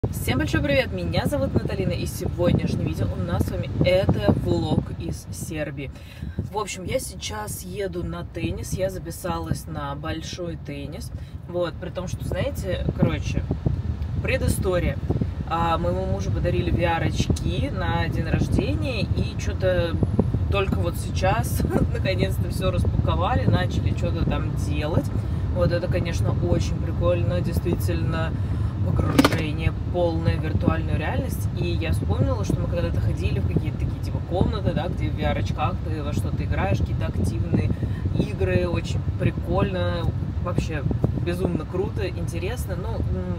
Всем большой привет, меня зовут Наталина, и сегодняшнее видео у нас с вами это влог из Сербии. В общем, я сейчас еду на теннис, я записалась на большой теннис, вот, при том, что, знаете, короче, предыстория. Моему мужу подарили VR-очки на день рождения, и что-то только вот сейчас, наконец-то, все распаковали, начали что-то там делать. Вот это, конечно, очень прикольно, действительно, погружение, полная виртуальную реальность. И я вспомнила, что мы когда-то ходили в какие-то такие типа комнаты, да, где в VR-очках ты во что-то играешь, какие-то активные игры, очень прикольно, вообще безумно круто, интересно. Ну,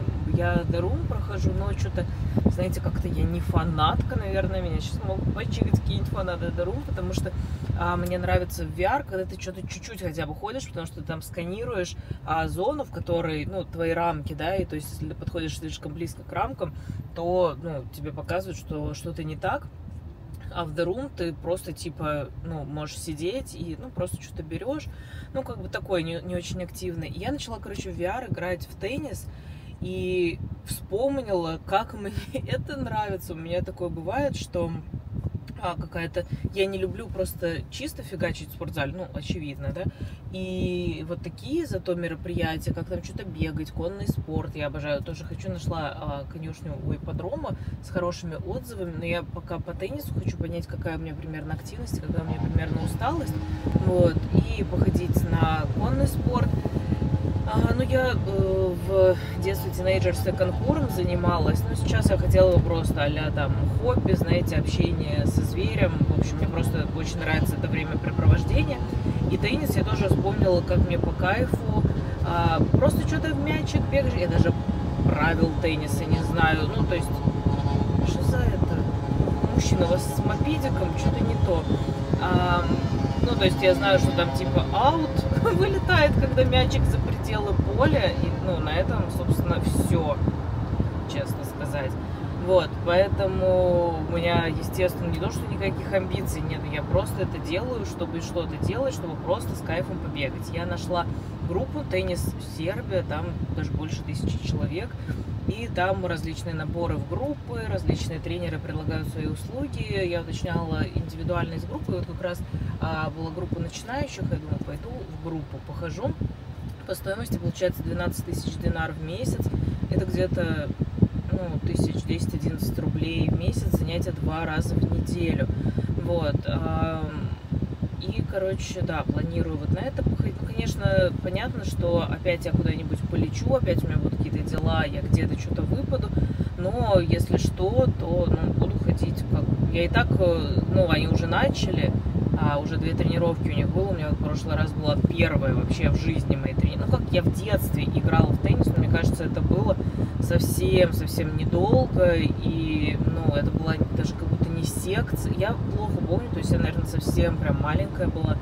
я The Room прохожу, но что-то, знаете, как-то я не фанатка, наверное, меня сейчас могут почикать какие-нибудь фанаты The Room, потому что мне нравится в VR, когда ты что-то чуть-чуть хотя бы ходишь, потому что ты там сканируешь зону, в которой, ну, твои рамки, да, и то есть, если ты подходишь слишком близко к рамкам, то, ну, тебе показывают, что что-то не так. А в The Room ты просто, типа, ну, можешь сидеть и, ну, просто что-то берешь. Ну, как бы такой, не очень активный. И я начала, короче, в VR играть в теннис и вспомнила, как мне это нравится. У меня такое бывает, что какая-то... Я не люблю просто чисто фигачить в спортзале, ну, очевидно, да. И вот такие зато мероприятия, как там что-то бегать, конный спорт, я обожаю. Тоже нашла конюшню у ипподрома с хорошими отзывами, но я пока по теннису хочу понять, какая у меня примерно активность, какая у меня примерно усталость, вот, и походить на конный спорт. Ну, я в детстве тинейджерстве конкуром занималась, но сейчас я хотела бы просто а-ля там хобби, знаете, общение со зверем. В общем, мне просто очень нравится это времяпрепровождение. И теннис я тоже вспомнила, как мне по кайфу. Просто что-то в мячик бегаешь. Я даже правил тенниса не знаю. Ну, то есть, что за это? Мужчина, у вас с мопедиком что-то не то. Ну, то есть я знаю, что там типа аут вылетает, когда мячик за пределы поля. И, ну, на этом, собственно, все, честно сказать. Вот, поэтому у меня, естественно, не то, что никаких амбиций нет. Я просто это делаю, чтобы что-то делать, чтобы просто с кайфом побегать. Я нашла группу «Теннис Сербия», там даже больше 1000 человек. И там различные наборы в группы, различные тренеры предлагают свои услуги. Я уточняла индивидуальность группы. И вот как раз была группа начинающих. Я думаю, пойду в группу, похожу. По стоимости получается 12 000 динар в месяц. Это где-то, ну, 1010-11 рублей в месяц. Занятия 2 раза в неделю. Вот. И, короче, да, планирую вот на это походить. Ну, конечно, понятно, что опять я куда-нибудь полечу, опять у меня будут какие-то дела, я где-то что-то выпаду. Но если что, то, ну, буду ходить. Как... Я и так, ну, они уже начали, уже 2 тренировки у них было. У меня вот в прошлый раз была первая вообще в жизни моей тренировки. Ну, как я в детстве играла в теннис, но мне кажется, это было совсем недолго. И, ну, это была даже как будто не секция. Я плохо помню, то есть я, наверное, совсем прям маленькая была.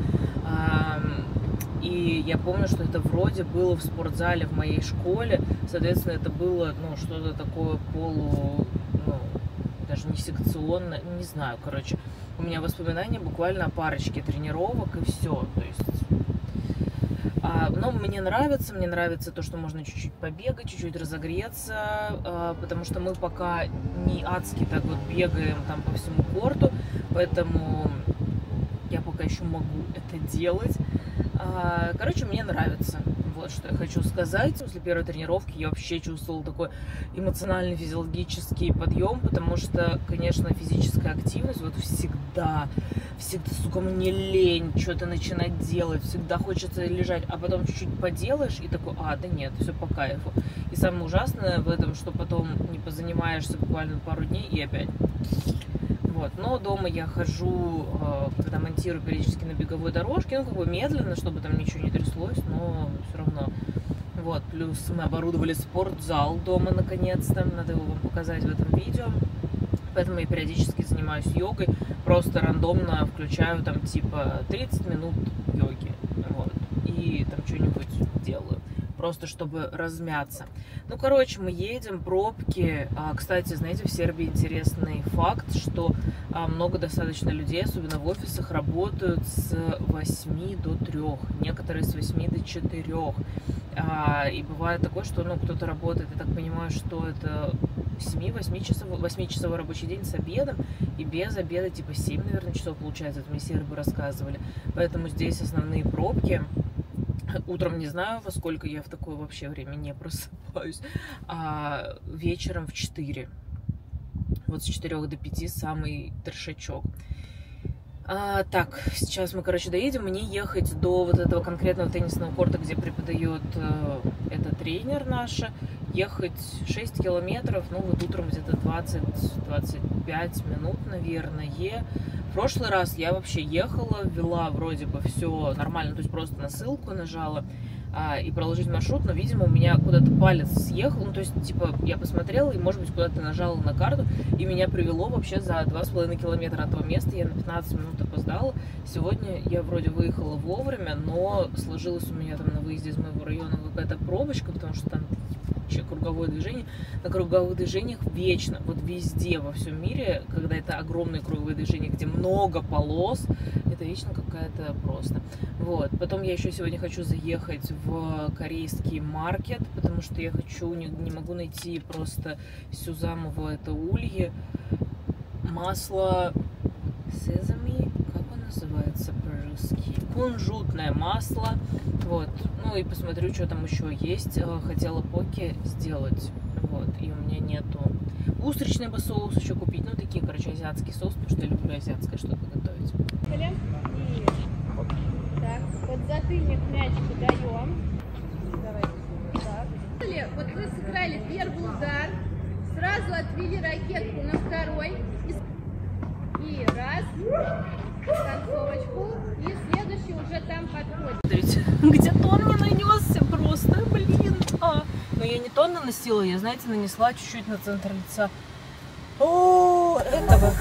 И я помню, что это вроде было в спортзале в моей школе. Соответственно, это было, ну, что-то такое ну, даже не секционное, не знаю, короче. У меня воспоминания буквально о парочке тренировок и все. То есть, но мне нравится то, что можно чуть-чуть побегать, чуть-чуть разогреться, потому что мы пока не адски так вот бегаем там по всему корту, поэтому я пока еще могу это делать. Короче, мне нравится. Вот что я хочу сказать. После первой тренировки я вообще чувствовала такой эмоциональный, физиологический подъем, потому что, конечно, физическая активность вот всегда, сука, мне лень что-то начинать делать, всегда хочется лежать, а потом чуть-чуть поделаешь и такой, да нет, все по кайфу. И самое ужасное в этом, что потом не позанимаешься буквально пару дней и опять. Вот. Но дома я хожу, когда монтирую периодически на беговой дорожке, ну, как бы медленно, чтобы там ничего не тряслось, но все равно. Вот. Плюс мы оборудовали спортзал дома, наконец-то. Надо его вам показать в этом видео. Поэтому я периодически занимаюсь йогой. Просто рандомно включаю там типа 30 минут йоги. Вот. И там что-нибудь делаю. Просто чтобы размяться. Ну, короче, мы едем, пробки. Кстати, знаете, в Сербии интересный факт, что много достаточно людей, особенно в офисах, работают с 8 до 3. Некоторые с 8 до 4. И бывает такое, что, ну, кто-то работает, я так понимаю, что это 8-часовой рабочий день с обедом, и без обеда типа 7, наверное, часов получается, это мне сербы рассказывали. Поэтому здесь основные пробки. Утром не знаю, во сколько я в такое вообще время не просыпаюсь, а вечером в 4. Вот с 4 до 5 самый трешачок. Так, сейчас мы, короче, доедем. Мне ехать до вот этого конкретного теннисного корта, где преподает этот тренер наша. Ехать 6 километров, ну вот утром где-то 20-25 минут, наверное. В прошлый раз я вообще ехала, ввела вроде бы все нормально, то есть просто на ссылку нажала и проложить маршрут, но, видимо, у меня куда-то палец съехал, ну, то есть, типа, я посмотрела и, может быть, куда-то нажала на карту, и меня привело вообще за 2,5 километра от того места, я на 15 минут опоздала. Сегодня я вроде выехала вовремя, но сложилась у меня там на выезде из моего района какая-то пробочка, потому что там вообще круговое движение. На круговых движениях вечно, вот везде во всем мире, когда это огромные круговые движения, где много полос, это вечно какая-то просто. Вот. Потом я еще сегодня хочу заехать в корейский маркет, потому что я хочу, не могу найти просто Сюзамово, это ульи, масло сезами, как он называется по-русски? Кунжутное масло. Вот. Ну и посмотрю, что там еще есть. Хотела поки сделать. Вот. И у меня нету устричный соус еще купить. Ну, такие, короче, азиатский соус, потому что я люблю азиатское что-то готовить. И так, под затыльник мячик даем. Давайте так. Вот вы сыграли первый удар, сразу отвели ракетку на второй. И раз, концовочку. И следующий уже там подходит. Смотрите, где тон не нанесся просто, блин. Но я не тон наносила, я, знаете, нанесла чуть-чуть на центр лица. О, этого.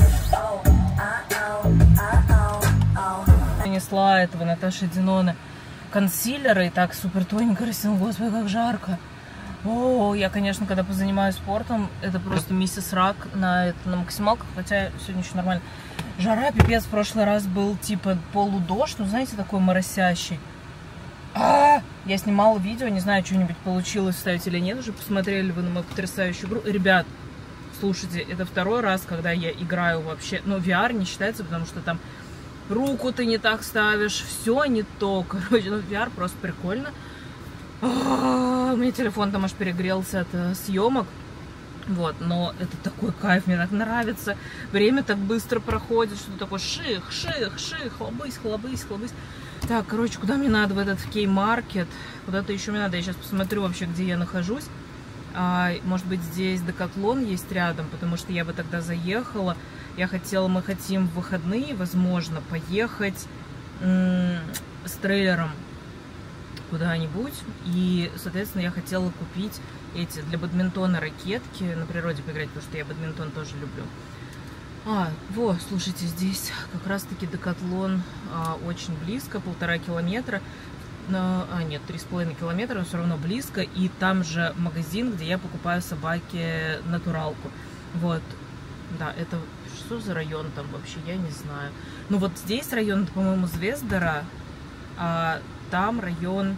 Нанесла этого Наташи Динона консилера и так супер тоненько растянула. Господи, как жарко. О, я, конечно, когда позанимаюсь спортом, это просто миссис Рак на максималках, хотя сегодня еще нормально. Жара, пипец, в прошлый раз был типа полудождь, ну, знаете, такой моросящий. Я снимала видео, не знаю, что-нибудь получилось вставить или нет, уже посмотрели вы на мою потрясающую игру. Ребят, слушайте, это второй раз, когда я играю вообще, ну, VR не считается, потому что там руку ты не так ставишь, все не то, короче, ну, VR просто прикольно. У меня телефон там аж перегрелся от съемок. Вот, но это такой кайф, мне так нравится. Время так быстро проходит, что такое ших, хлобысь. Так, короче, куда мне надо в этот Кей-маркет? Куда-то еще мне надо. Я сейчас посмотрю вообще, где я нахожусь. Может быть, здесь Декатлон есть рядом, потому что я бы тогда заехала. Мы хотим в выходные, возможно, поехать с трейлером куда-нибудь. И, соответственно, я хотела купить эти для бадминтона ракетки, на природе поиграть, потому что я бадминтон тоже люблю. Вот, слушайте, здесь как раз-таки Декатлон очень близко, 1,5 километра. Нет, 3,5 километра, но все равно близко. И там же магазин, где я покупаю собаке натуралку. Вот, да, это что за район там вообще, я не знаю. Ну вот здесь район, по-моему, Звездара, а там район...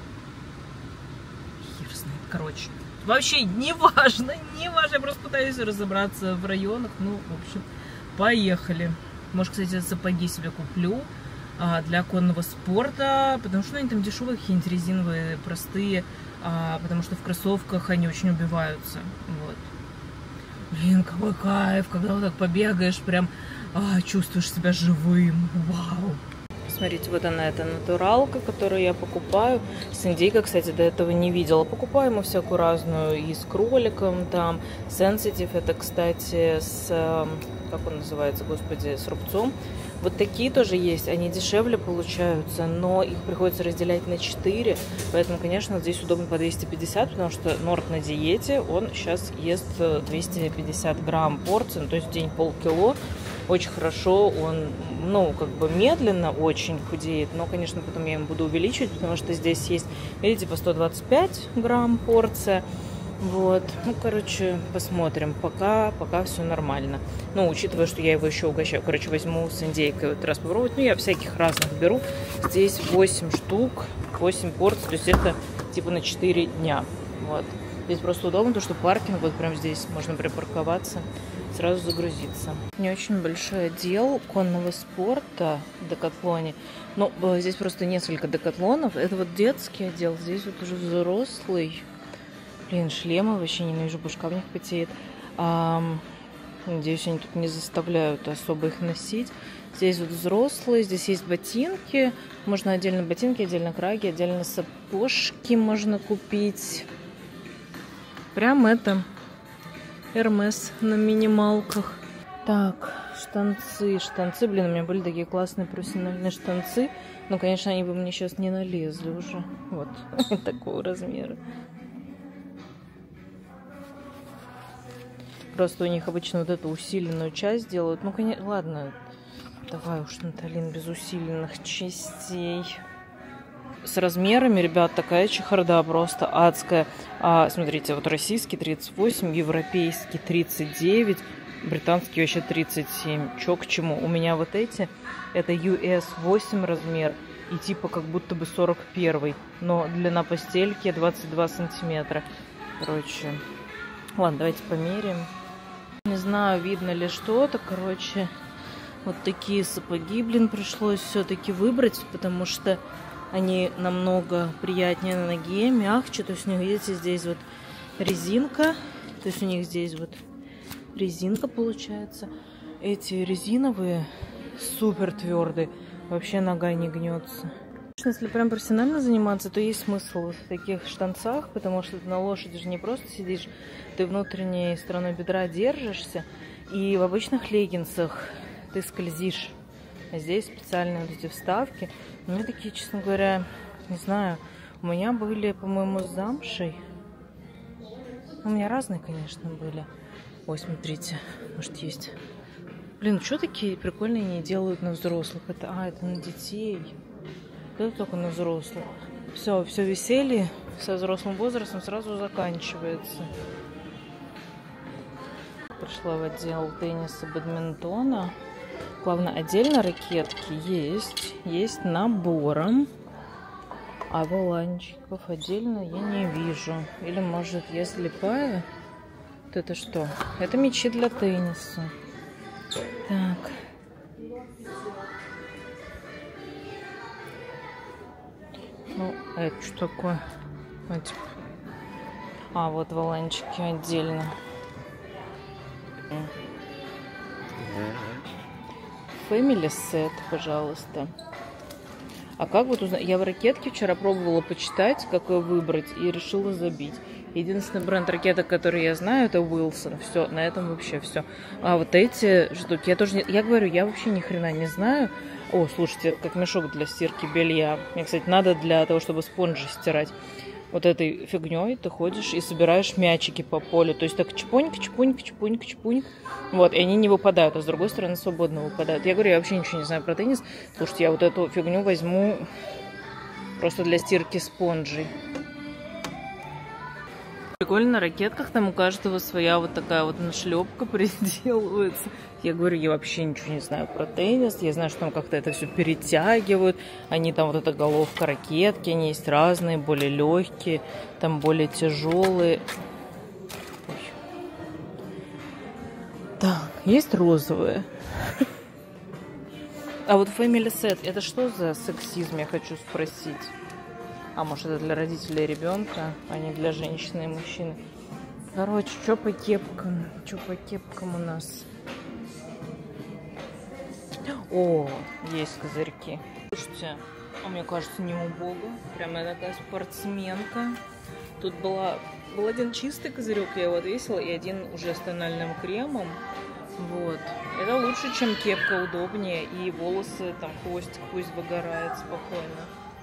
Хер знает, короче. Вообще не важно, я просто пытаюсь разобраться в районах. Ну, в общем, поехали. Может, кстати, сапоги себе куплю для конного спорта, потому что они там дешевые, какие-нибудь резиновые, простые, потому что в кроссовках они очень убиваются. Вот. Блин, какой кайф, когда вот так побегаешь, прям чувствуешь себя живым. Вау. Смотрите, вот она, эта натуралка, которую я покупаю. С индейкой, кстати, до этого не видела. Покупаю ему всякую разную, и с кроликом там. Sensitive, это, кстати, с, как он называется, господи, с рубцом. Вот такие тоже есть, они дешевле получаются, но их приходится разделять на 4. Поэтому, конечно, здесь удобно по 250, потому что Норд на диете, он сейчас ест 250 грамм порции, ну, то есть в день полкило. Очень хорошо, он, ну, как бы медленно очень худеет, но, конечно, потом я им буду увеличивать, потому что здесь есть, видите, по 125 грамм порция. Вот, ну, короче, посмотрим, пока все нормально. Ну, учитывая, что я его еще угощаю, короче, возьму с индейкой вот раз попробовать. Ну, я всяких разных беру. Здесь 8 штук, 8 порций, то есть это типа на 4 дня. Вот. Здесь просто удобно, потому что паркинг вот прям здесь можно припарковаться, сразу загрузиться. Не очень большой отдел конного спорта в Декатлоне. Но здесь просто несколько Декатлонов. Это вот детский отдел, здесь вот уже взрослый. Блин, шлемы вообще ненавижу, башка в них потеет. Надеюсь, они тут не заставляют особо их носить. Здесь вот взрослые, здесь есть ботинки. Можно отдельно ботинки, отдельно краги, отдельно сапожки можно купить. Прям это Hermes на минималках. Так, штанцы. Штанцы, блин, у меня были такие классные профессиональные штанцы. Но, конечно, они бы мне сейчас не налезли уже. Вот, такого размера. Просто у них обычно вот эту усиленную часть делают. Ну, конечно, ладно. Давай уж, Наталин, без усиленных частей. С размерами, ребят, такая чехарда просто адская. Смотрите, вот российский 38, европейский 39, британский вообще 37. Чё к чему? У меня вот эти, это US 8 размер и типа как будто бы 41. Но длина постельки 22 сантиметра. Короче, ладно, давайте померяем. Не знаю, видно ли что-то, короче, вот такие сапоги, блин, пришлось все-таки выбрать, потому что они намного приятнее на ноге, мягче, то есть у них, видите, здесь вот резинка, то есть у них здесь вот резинка получается. Эти резиновые супер твердые, вообще нога не гнется. Если прям профессионально заниматься, то есть смысл в таких штанцах, потому что ты на лошади же не просто сидишь, ты внутренней стороной бедра держишься, и в обычных леггинсах ты скользишь. А здесь специальные вот эти вставки. У меня такие, честно говоря, не знаю, у меня были, по-моему, с замшей. У меня разные, конечно, были. Ой, смотрите, может есть. Блин, что такие прикольные не делают на взрослых? Это на детей. Это только на взрослых. Все веселье со взрослым возрастом сразу заканчивается. Пришла в отдел тенниса, бадминтона. Главное, отдельно ракетки есть набором. А воланчиков отдельно я не вижу. Или, может, я слепая? Вот это что? Это мячи для тенниса. Так. Ну, это что такое? Вот воланчики отдельно. Family Set, пожалуйста. А как вот узнать? Я в ракетке вчера пробовала почитать, как ее выбрать, и решила забить. Единственный бренд ракеток, который я знаю, это Wilson. Все, на этом вообще все. А вот эти штуки, я тоже не... Я говорю, я вообще ни хрена не знаю. О, слушайте, как мешок для стирки белья. Мне, кстати, надо для того, чтобы спонжи стирать. Вот этой фигней ты ходишь и собираешь мячики по полю. То есть так чпонька, чпонька, чпонька, чпонька. Вот, и они не выпадают, а с другой стороны свободно выпадают. Я говорю, я вообще ничего не знаю про теннис. Слушайте, я вот эту фигню возьму просто для стирки спонжей. Прикольно, на ракетках там у каждого своя вот такая вот нашлепка приделывается. Я говорю, я вообще ничего не знаю про теннис. Я знаю, что там как-то это все перетягивают. Они там вот эта головка ракетки, они есть разные, более легкие, там более тяжелые. Так, есть розовые. А вот Family Set, это что за сексизм, я хочу спросить. А может, это для родителей и ребенка, а не для женщины и мужчины. Короче, что по кепкам? Что по кепкам у нас? О, есть козырьки. Слушайте, мне кажется, не убого. Прямо я такая спортсменка. Тут был один чистый козырек, я его отвесила, и один уже с тональным кремом. Вот. Это лучше, чем кепка, удобнее. И волосы, там, хвостик пусть выгорает спокойно.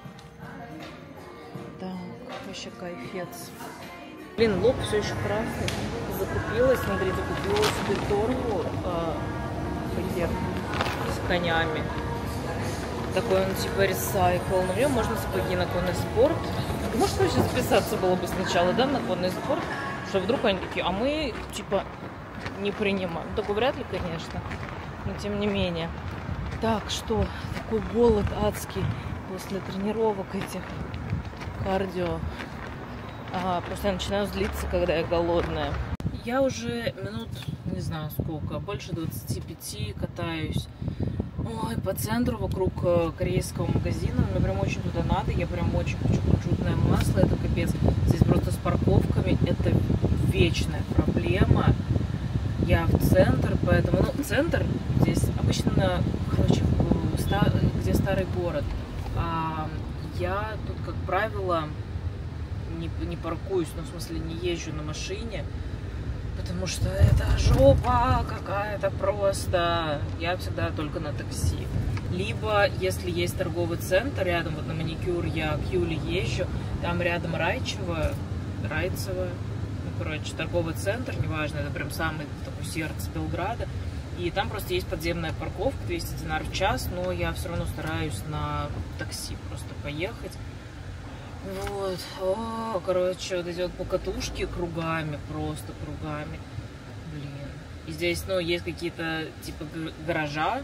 Так, вообще кайфец. Блин, лоб все еще красный. Закупилась, смотрите, купила себе торбу, пакет с конями. Такой он типа ресайкл. Но в нем можно сапоги на конный спорт. Может, вообще записаться было бы сначала, да, на конный спорт, что вдруг они такие, а мы типа не принимаем. Только вряд ли, конечно, но тем не менее. Так, что? Такой голод адский после тренировок этих кардио. Просто я начинаю злиться, когда я голодная. Я уже минут, не знаю сколько, больше 25 катаюсь. Ой, по центру, вокруг корейского магазина. Мне прям очень туда надо. Я прям очень хочу кунжутное масло. Это капец. Здесь просто с парковками это вечная проблема. Я в центр, поэтому... Ну, центр здесь обычно, короче, где старый город. Я тут, как правило, не паркуюсь, ну, в смысле, не езжу на машине. Потому что это жопа какая-то просто. Я всегда только на такси. Либо, если есть торговый центр рядом, вот на маникюр я к Юле езжу, там рядом Райцево, ну, короче, торговый центр, неважно, это прям самый такой сердце Белграда. И там просто есть подземная парковка, 200 динар в час, но я все равно стараюсь на такси просто поехать. Вот, короче, вот эти вот покатушки кругами, просто кругами, блин. И здесь, ну, есть какие-то, типа, гаража,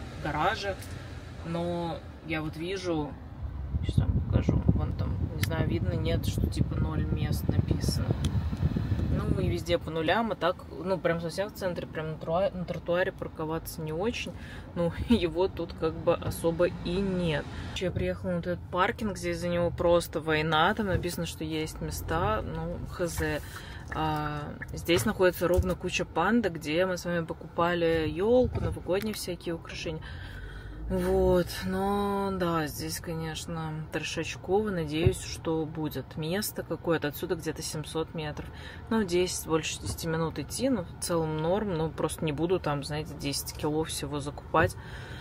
но я вот вижу, сейчас вам покажу, вон там, не знаю, видно, нет, что, типа, 0 мест написано. Ну, и везде по нулям, а так, ну, прям совсем в центре, прям на тротуаре парковаться не очень. Ну, его тут как бы особо и нет. Я приехала на вот этот паркинг, здесь за него просто война, там написано, что есть места, ну, хз. Здесь находится ровно куча панда, где мы с вами покупали елку, новогодние всякие украшения. Вот, но да, здесь, конечно, трешачково. Надеюсь, что будет место какое-то. Отсюда где-то 700 метров. Ну, 10, больше 10 минут идти, ну, в целом норм. Ну, просто не буду там, знаете, 10 кило всего закупать.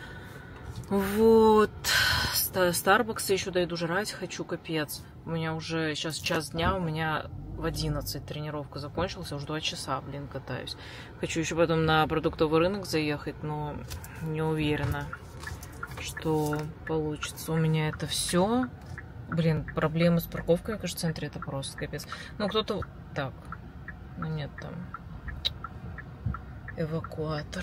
Вот. Старбакса еще дойду, жрать хочу, капец. У меня уже сейчас час дня, у меня в 11 тренировка закончилась, уже 2 часа, блин, катаюсь. Хочу еще потом на продуктовый рынок заехать, но не уверена, что получится у меня это все. Блин, проблемы с парковкой, конечно, в центре это просто капец. Ну, кто-то... Так, ну нет, там эвакуатор.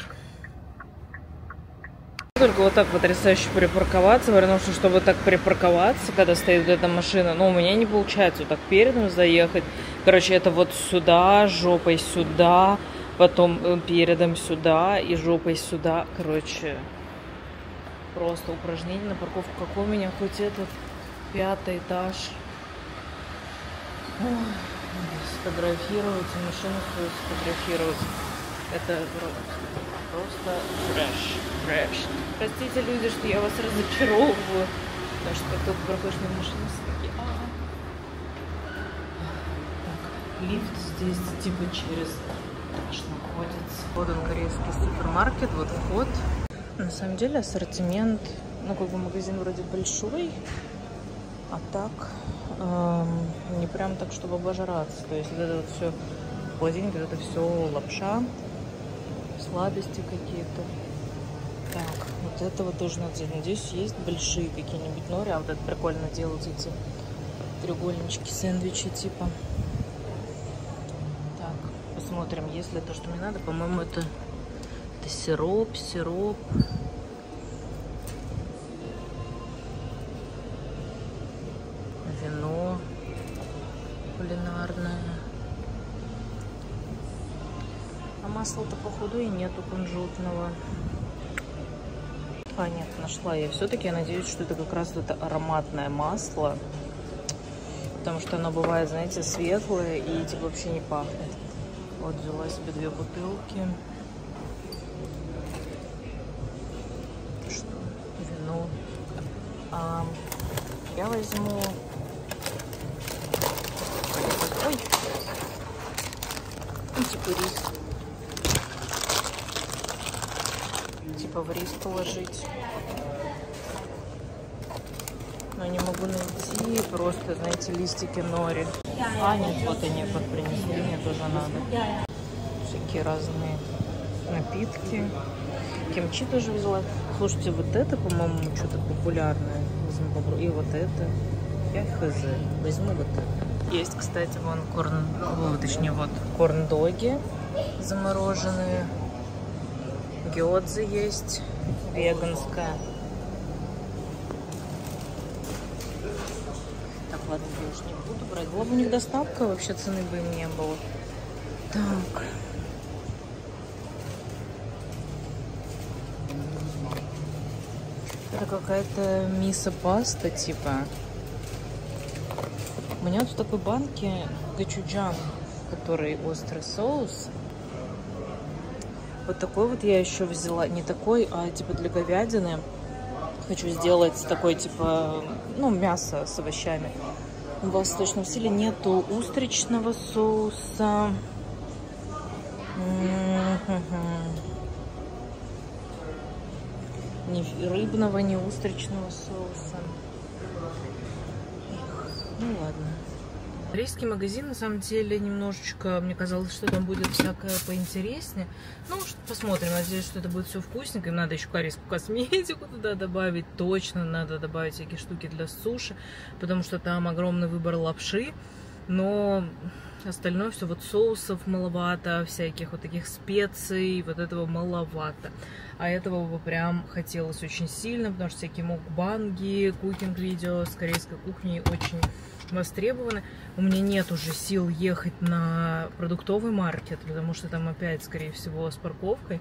Только вот так потрясающе припарковаться, потому что, чтобы так припарковаться, когда стоит вот эта машина, ну, у меня не получается вот так передом заехать. Короче, это вот сюда, жопой сюда, потом передом сюда и жопой сюда. Короче, просто упражнение на парковку. Какой у меня хоть этот 5-й этаж. Сфотографировать, машину свою сфотографировать. Это просто трэш. Простите, люди, что я вас разочаровываю. Потому что как только проходишь мимо машины, все такие... Так, лифт здесь типа через этаж находится. Вот он, корейский супермаркет, вот вход. На самом деле ассортимент, ну как бы магазин вроде большой, а так не прям так, чтобы обожраться. То есть вот это вот все холодильник, вот это все лапша, сладости какие-то. Так, вот этого тоже надо взять. Надеюсь, есть большие какие-нибудь нори. А вот это прикольно делать, эти треугольнички, сэндвичи типа. Так, посмотрим, есть ли то, что мне надо. По-моему, это сироп. Вино кулинарное. А масла-то, походу, и нету кунжутного. А, нет, нашла я. Все-таки я надеюсь, что это как раз это ароматное масло. Потому что оно бывает, знаете, светлое и типа вообще не пахнет. Вот, взяла себе 2 бутылки. Что? Вино. Я возьму... Ой! Ну, типа рис. Типа в рис положить. Но не могу найти просто, знаете, листики нори. А, нет, вот они вот принесли, мне тоже надо. Всякие разные напитки. Кимчи тоже взяла. Слушайте, вот это, по-моему, что-то популярное. Возьму попробую. И вот это. Я хз. Возьму вот это. Есть, кстати, вон точнее, вот корн-доги замороженные. Гёдзе есть. Веганская. Так, ладно, я уж не буду брать. Была бы у них доставка, вообще цены бы им не было. Так. Это какая-то мисо-паста, типа. У меня вот в такой банке гочуджан, который острый соус. Вот такой вот я еще взяла. Не такой, а типа для говядины. Хочу сделать такой, типа, ну, мясо с овощами. В восточном стиле нету устричного соуса. Ни рыбного, ни устричного соуса. Ну ладно. Корейский магазин, на самом деле, немножечко, мне казалось, что там будет всякое поинтереснее. Ну, посмотрим, надеюсь, что это будет все вкусненько. Им надо еще корейскую косметику туда добавить. Точно надо добавить всякие штуки для суши, потому что там огромный выбор лапши. Но остальное все, вот соусов маловато, всяких вот таких специй, вот этого маловато. А этого бы прям хотелось очень сильно, потому что всякие мукбанги, кукинг-видео с корейской кухней очень востребованы. У меня нет уже сил ехать на продуктовый маркет, потому что там опять, скорее всего, с парковкой.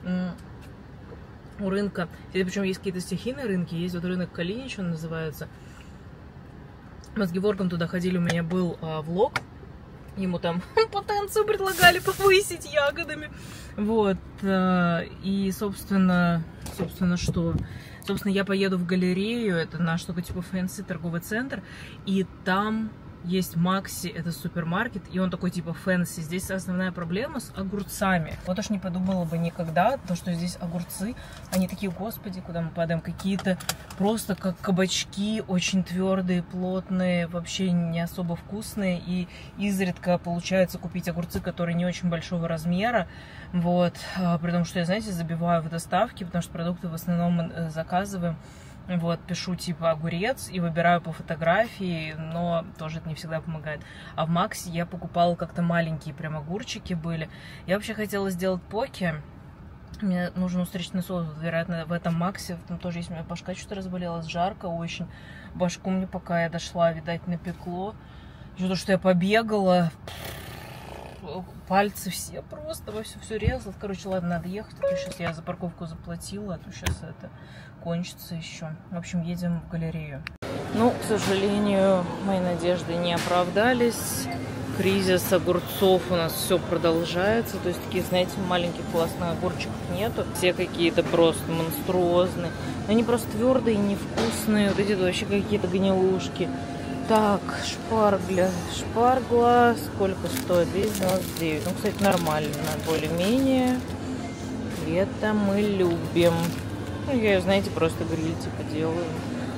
У рынка, причем есть какие-то стихийные рынки, есть вот рынок Калинич, он называется. Мы с Геворгом туда ходили, у меня был влог. Ему там потенцию предлагали повысить ягодами. Вот. И, собственно, что? Собственно, я поеду в галерею. Это наш такой типа фэнси торговый центр. И там есть Макси, это супермаркет, и он такой типа фэнси. Здесь основная проблема с огурцами. Вот уж не подумала бы никогда, то, что здесь огурцы, они такие, господи, куда мы падаем, какие-то просто как кабачки, очень твердые, плотные, вообще не особо вкусные, и изредка получается купить огурцы, которые не очень большого размера, вот, при том, что я, знаете, забиваю в доставке, потому что продукты в основном заказываем. Вот, пишу типа огурец и выбираю по фотографии, но тоже это не всегда помогает. А в Максе я покупала как-то маленькие прям огурчики были. Я вообще хотела сделать поки. Мне нужен устричный соус, вероятно, в этом Максе. Там тоже есть, у меня башка что-то разболелась, жарко очень. Башку мне, пока я дошла, видать, напекло. Что-то, что я побегала. Пальцы все просто во все резало. Короче, ладно, надо ехать. А то сейчас я за парковку заплатила, а то сейчас это кончится еще. В общем, едем в галерею. Ну, к сожалению, мои надежды не оправдались. Кризис огурцов у нас все продолжается. То есть таких, знаете, маленьких классных огурчиков нету. Все какие-то просто монструозные. Но они просто твердые, невкусные. Вот эти вообще какие-то гнилушки. Так, шпаргла, сколько стоит? 299. Ну, кстати, нормально, более-менее. Это мы любим. Ну, я ее, знаете, просто гриль типа делаю.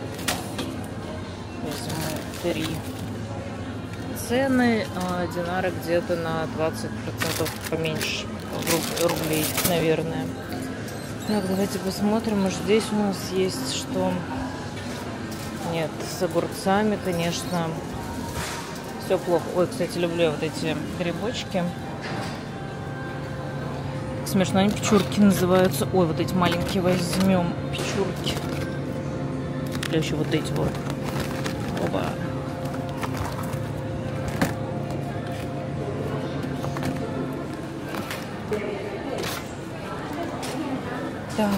Возьму 3. Цены динара где-то на 20% поменьше рублей, наверное. Так, давайте посмотрим. Может, здесь у нас есть что... Нет, с огурцами, конечно, все плохо. Ой, кстати, люблю вот эти грибочки. Смешно, они печурки называются. Ой, вот эти маленькие возьмем, печурки. Или еще вот эти вот. Оба. Так.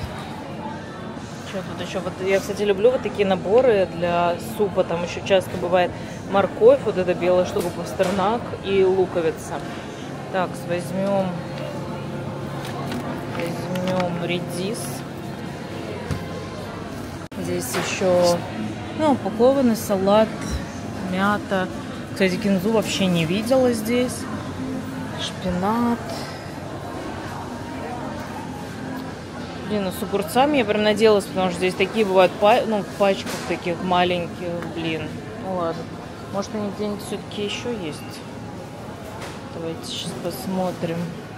Тут еще вот, я, кстати, люблю вот такие наборы для супа. Там еще часто бывает морковь, вот эта белая штука, пастернак и луковица. Так, возьмем редис. Здесь еще, ну, упакованный салат, мята. Кстати, кинзу вообще не видела здесь. Шпинат. Блин, ну с огурцами я прям надеялась, потому что здесь такие бывают, ну, в пачках таких маленьких, блин. Ну ладно. Может, они где-нибудь все-таки еще есть? Давайте сейчас посмотрим.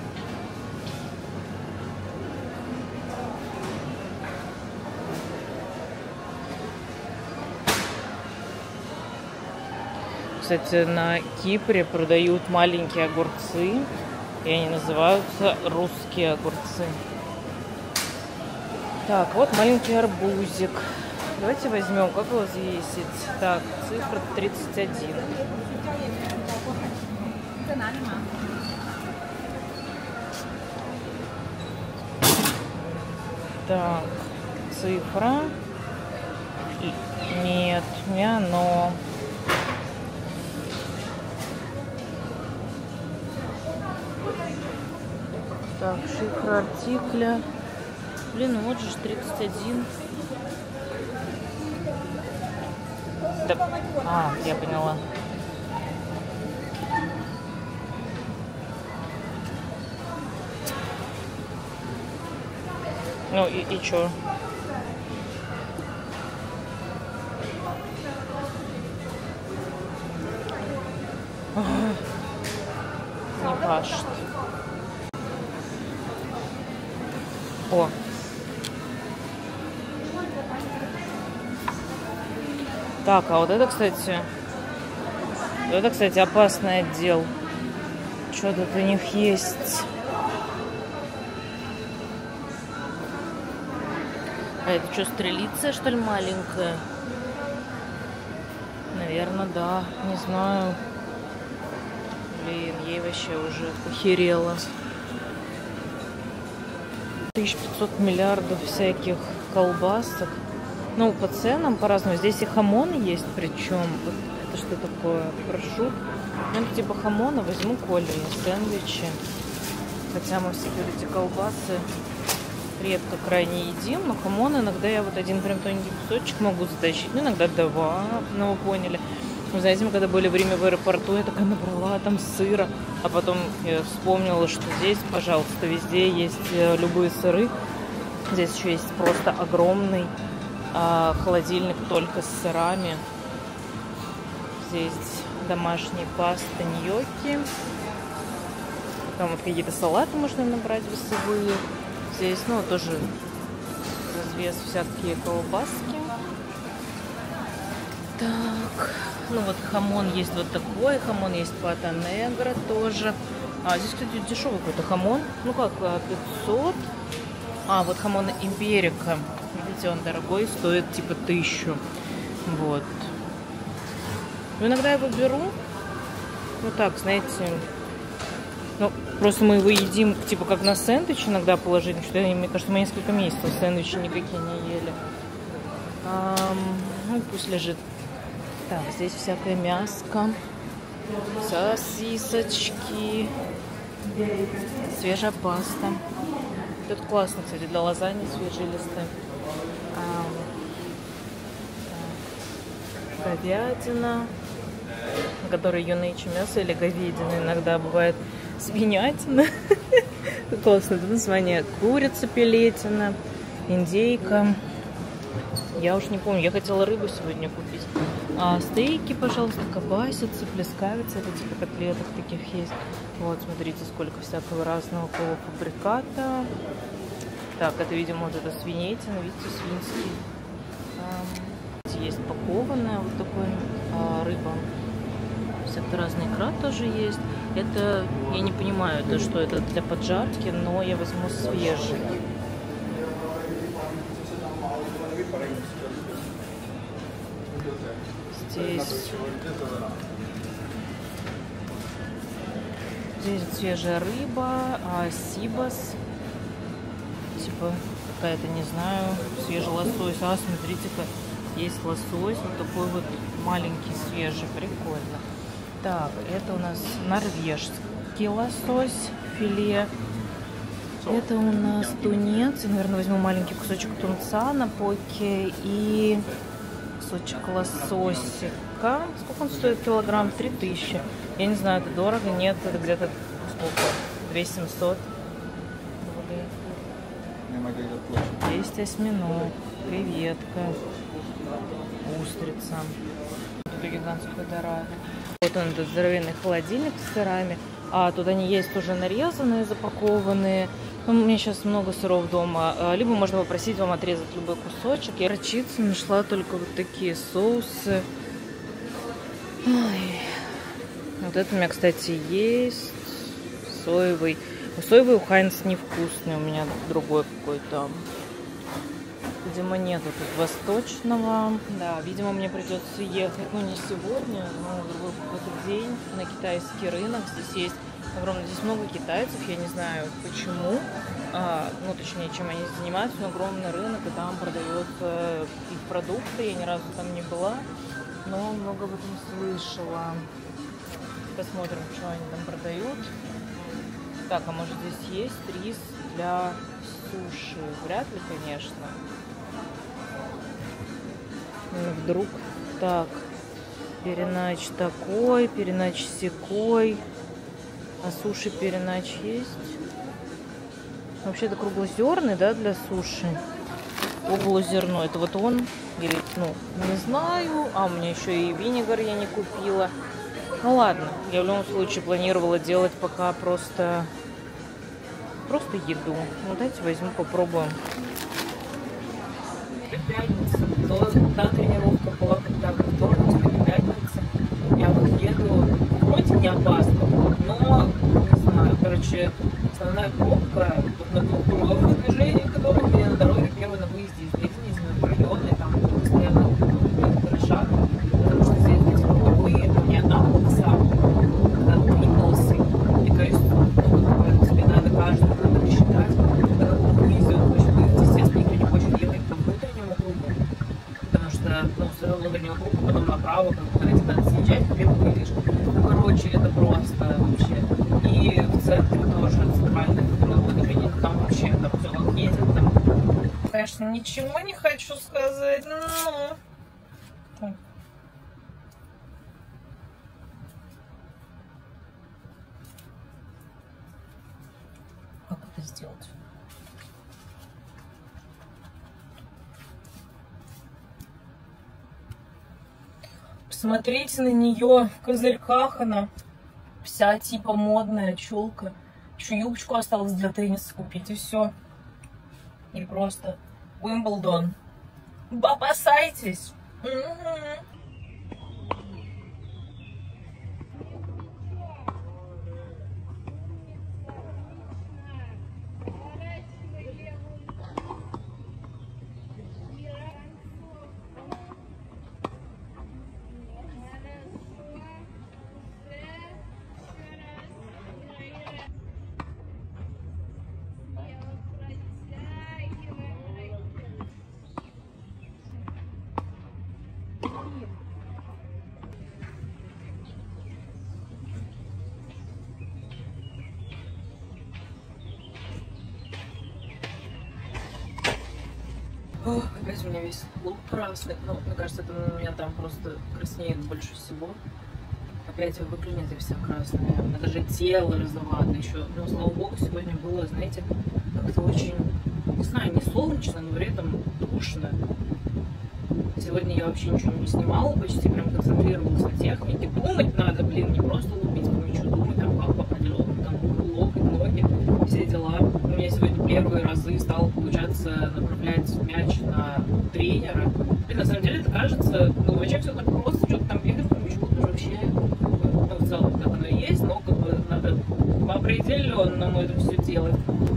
Кстати, на Кипре продают маленькие огурцы, и они называются русские огурцы. Так, вот маленький арбузик. Давайте возьмем, как его взвесить. Так, цифра 31. Так, цифра. Нет, не оно. Так, шифр артикля. Блин, ну вот же 31. Да. Я поняла. Ну и чё? Не пашет. О. Так, а вот это, кстати, опасный отдел. Что тут у них есть? А это что, стрелиция, что ли, маленькая? Наверное, да. Не знаю. Блин, ей вообще уже похерело. 1500 миллиардов всяких колбасок. Ну, по ценам по-разному. Здесь и хамон есть, причем. Вот это что такое? Прошут. Ну, типа хамона возьму кольные сэндвичи. Хотя мы все эти колбасы редко крайне едим, но хамон иногда я вот один прям тоненький кусочек могу затащить. Ну, иногда два, ну, вы поняли. Вы знаете, мы когда были в Риме в аэропорту, я такая набрала там сыра, а потом я вспомнила, что здесь, пожалуйста, везде есть любые сыры. Здесь еще есть просто огромный холодильник только с сырами. Здесь домашние пасты, ньокки. Там вот какие-то салаты можно набрать весовые. Здесь, ну, тоже развес всякие колбаски. Так, ну вот хамон есть вот такой, хамон есть пата негра тоже. А здесь, кстати, дешевый какой-то хамон. Ну как, 500. А, вот хамон империка. Видите, он дорогой, стоит типа 1000. Вот. Ну, иногда я его беру. Ну так, знаете, ну, просто мы его едим, типа, как на сэндвич иногда положить. Мне кажется, мы несколько месяцев сэндвичи никакие не ели. Ну, пусть лежит. Так, здесь всякое мяско, сосисочки, свежая паста. Тут классно, кстати, для лазаньи свежие листы. Говядина, на которой юнычи мясо, или говядина, иногда бывает свинятина. Классно, это название. Курица пелетина, индейка. Я уж не помню, я хотела рыбу сегодня купить. Стейки, пожалуйста, кабасицы, плескавицы, это типа котлеток таких есть. Вот, смотрите, сколько всякого разного полуфабриката. Так, это, видимо, вот эта свинятина, видите, свинский. Есть пакованная вот такой рыба. Всякая разная икра тоже есть. Это, я не понимаю, это что, это для поджарки, но я возьму свежий. Здесь свежая рыба, сибас, типа какая-то, не знаю, свежий лосось. Смотрите-ка, есть лосось, вот такой вот маленький, свежий, прикольно. Так, это у нас норвежский лосось, филе. Это у нас тунец. Я, наверное, возьму маленький кусочек тунца на поке и кусочек лососика. Сколько он стоит? Килограмм? 3000. Я не знаю, это дорого? Нет, это где-то сколько? 2700. Есть осьминог, креветка, устрица. Это гигантская дорога. Вот он, этот здоровенный холодильник с сырами. А тут они есть уже нарезанные, запакованные. Ну, у меня сейчас много сыров дома. Либо можно попросить вам отрезать любой кусочек. Я горчицу нашла только вот такие соусы. Ой. Вот это у меня, кстати, есть. Соевый. Соевый у Хайнс невкусный. У меня другой какой-то. Видимо, нету тут восточного. Да, видимо, мне придется ехать, ну, не сегодня, но в другой какой-то день на китайский рынок. Здесь есть огромное, здесь много китайцев, я не знаю почему, ну, точнее, чем они занимаются, но огромный рынок, и там продается их продукты. Я ни разу там не была, но много об этом слышала. Посмотрим, что они там продают. Так, а может здесь есть рис для суши? Вряд ли, конечно. Ну, вдруг. Так, перенач такой, перенач секой. А суши перенач есть? Вообще это круглозерный, да, для суши? Полузерно. Это вот он? Или, ну, не знаю. А, у меня еще и винегар я не купила. Ну ладно, я в любом случае планировала делать пока просто еду. Ну давайте возьму, попробуем. Пятница, та тренировка была когда вторник, пятница. Я вот еду, вроде не опасно, но не знаю, короче, основная пробка вот на круговых движениях, которые у меня на дороге первой на выезде из Летнизина, районы, там постоянно хороша, потому что здесь эти круговые, у меня одна полоса, когда 3 полосы, и то есть, ну, тебе надо каждую, надо посчитать, на каком выезде он хочет выйти, естественно, никто не хочет ехать по внутреннему кругу, потому что, ну, с внутреннего круга потом направо, когда тебе надо съезжать, ты выйдешь. Ну, короче, это просто вообще. И в центре тоже центральное круговое движение, там вообще, там все как едет, там. Конечно, ничего не хочу сказать, но... Так. Как это сделать? Посмотрите на нее в козырьках, она вся типа модная, челка. Еще юбочку осталось для тенниса купить, и все. И просто Уимблдон. Опасайтесь! Ох, опять у меня весь лук красный. Ну, мне кажется, это у меня там просто краснеет больше всего. Опять выглядит вся красная. У меня даже тело розовато еще. Но, слава богу, сегодня было, знаете, как-то очень, не знаю, не солнечно, но при этом душно. Сегодня я вообще ничего не снимала, почти прям концентрировалась на технике. Думать надо, блин, не просто лупить по мячу, думать, там, как попадет, там, локоть, ноги, все дела. У меня сегодня первые разы стало получаться направлять мяч на тренера. И на самом деле это кажется, ну, вообще все так просто, что-то там бегать по мячу, это вообще, ну, в целом, так оно и есть, но как бы надо по определенному это все делать.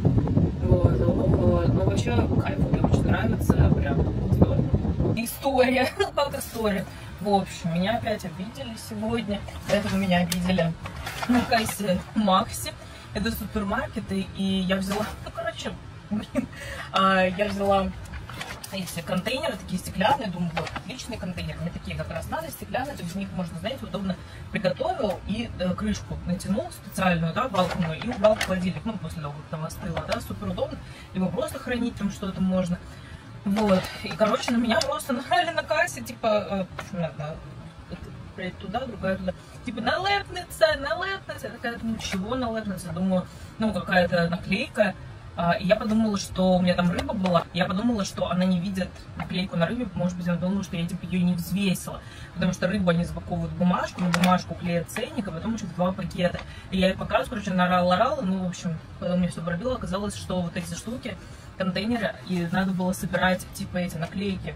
Вот, ну, вообще, кайф, мне очень нравится, прям, история, как история. В общем, меня опять обидели сегодня. До этого меня обидели на кассе Макси. Это супермаркеты, и я взяла, ну, короче, блин, я взяла эти контейнеры, такие стеклянные, думаю, вот, отличные контейнеры, мне такие как раз надо, стеклянные, то есть в них можно, знаете, удобно приготовил и крышку натянул специальную, да, вакуумную, и убрал в холодильник, ну, после того, как там остыло, да, супер удобно, либо просто хранить там что-то можно. Вот, и, короче, на меня просто нахали на кассе, типа, туда, другая туда, типа, налепница, я такая, думаю, чего налепница, думаю, ну, какая-то наклейка, и я подумала, что у меня там рыба была, я подумала, что она не видит наклейку на рыбе, может быть, она думала, что я, типа, ее не взвесила, потому что рыбу они запаковывают в бумажку, на бумажку клеят ценник, а потом еще в 2 пакета, и я ей показываю, короче, нарала, ну, в общем, потом мне все пробило, оказалось, что вот эти штуки, контейнеры, и надо было собирать, типа, эти наклейки.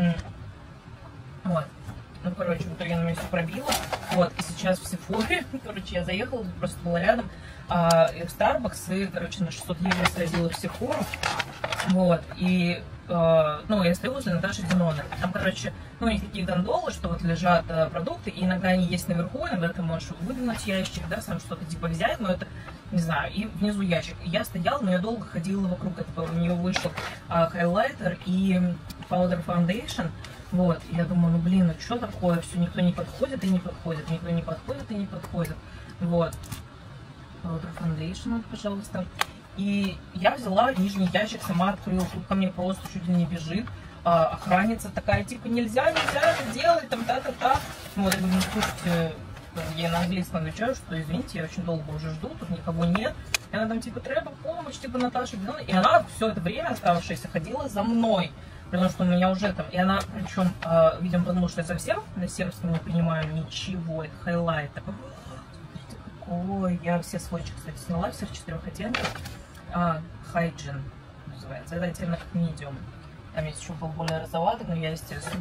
Вот. Ну, короче, в итоге она меня все пробила. Вот, и сейчас в Сефоре, короче, я заехала, тут просто была рядом, и в Starbucks, и, короче, на 600 евро сходила в Sephora. Вот, и, ну, я стою возле Наташи Деноны. Там, короче, ну, у них такие гондолы, что вот лежат продукты, и иногда они есть наверху, иногда ты можешь выдвинуть ящик, да, сам что-то типа взять, но это, не знаю, и внизу ящик. И я стояла, но я долго ходила вокруг этого, у нее вышел хайлайтер и powder foundation. Вот, и я думаю, ну, блин, ну, что такое, все, никто не подходит и не подходит, никто не подходит и не подходит. Вот, powder foundation, вот, пожалуйста. И я взяла нижний ящик, сама открыла, тут ко мне просто чуть ли не бежит охранница такая, типа, нельзя это делать, там, та-та-та. Вот, я говорю, ну, слушайте, я на английском отвечаю, что, извините, я очень долго уже жду, тут никого нет. И она там, типа, треба помощь, типа, Наташа, и она все это время оставшееся ходила за мной, потому что у меня уже там, и она, причем, видимо, потому что я совсем на сердце не понимаю ничего, это хайлайтер. Смотрите, какой, я все сводчи, кстати, сняла, всех 4 оттенков. Hygiene называется, это оттенок medium. Там есть еще был более розоватый, но я, естественно.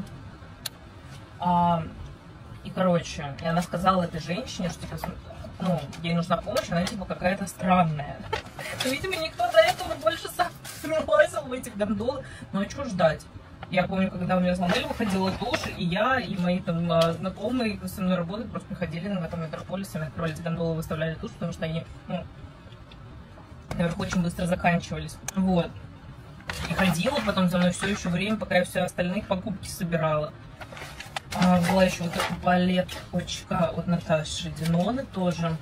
И, короче, и она сказала этой женщине, что, типа, ну, ей нужна помощь, она, типа, какая-то странная. Но, видимо, никто до этого больше сам не лазил в эти гондолы. Ну, а что ждать? Я помню, когда у меня с моделью выходила туш, и я, и мои там знакомые со мной работают, просто приходили в этом метрополисе, открывали эти гондолы, выставляли туш, потому что они, ну, наверху очень быстро заканчивались. Вот. И ходила потом за мной все еще время, пока я все остальные покупки собирала. Была еще вот эта палеточка от Наташи Деноны тоже.